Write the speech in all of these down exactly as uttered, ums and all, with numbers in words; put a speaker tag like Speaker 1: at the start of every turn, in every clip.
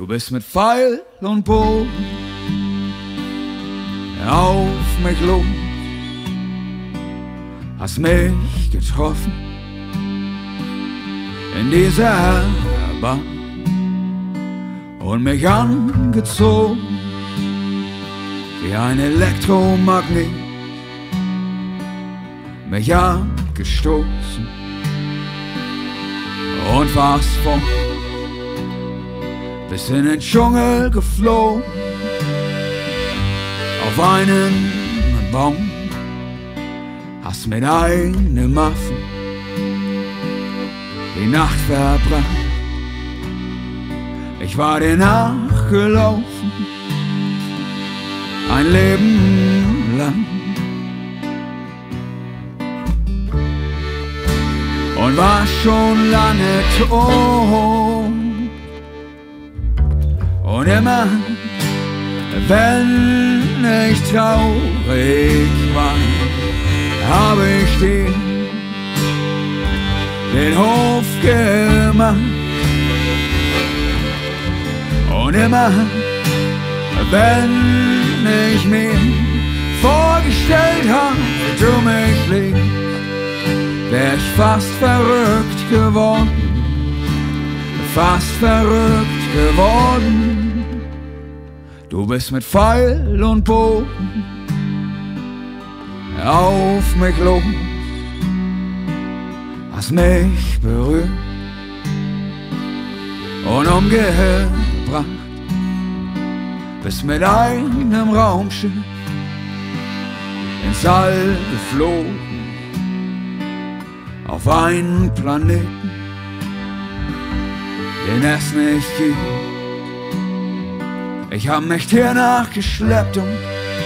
Speaker 1: Du bist mit Pfeil und Bogen auf mich los, hast mich getroffen in dieser Bahn und mich angezogen wie ein Elektromagnet, mich abgestoßen und fast von bis in den Dschungel geflogen, auf einen Baum, hast mit einem Affen die Nacht verbracht. Ich war dir nachgelaufen, ein Leben lang, und war schon lange tot. Und immer, wenn ich traurig war, habe ich dir den Hof gemacht. Und immer, wenn ich mir vorgestellt habe, wie du mich liebst, wär ich fast verrückt geworden, fast verrückt geworden. Du bist mit Pfeil und Bogen auf mich los, hast mich berührt und umgebracht, bist mit einem Raumschiff ins All geflogen, auf einen Planeten, den es nicht gibt. Ich hab mich hier nachgeschleppt und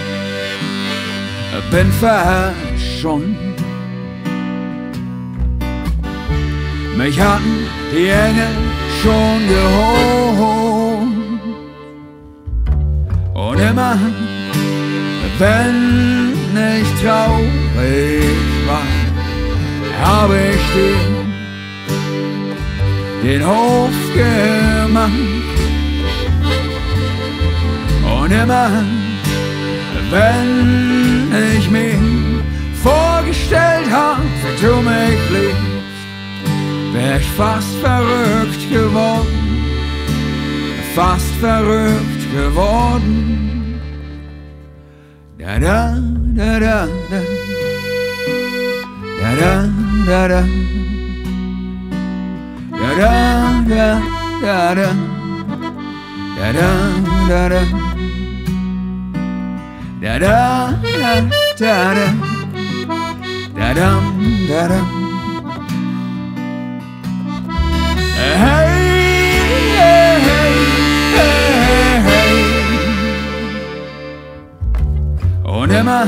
Speaker 1: bin verschwunden. Mich hatten die Engel schon geholt. Und immer, wenn ich traurig war, habe ich dir den Hof gemacht. Und immer, wenn ich mir vorgestellt hab, wie du mich liebst, wär ich fast verrückt geworden, fast verrückt geworden. Da da da da da, da da da da, da da da da da, da da da da. Da da da da da, da dum da dum. Hey, hey, hey, hey, hey. Und immer,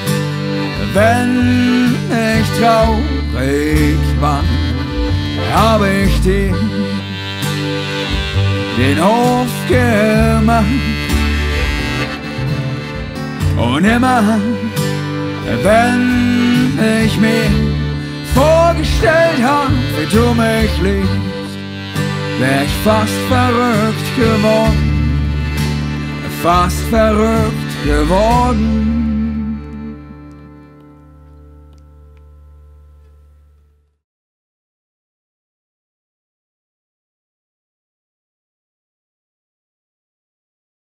Speaker 1: wenn ich traurig war, habe ich dir den Hof gemacht. Und immer, wenn ich mir vorgestellt hab, wie du mich liebst, wär ich fast verrückt geworden, fast verrückt geworden.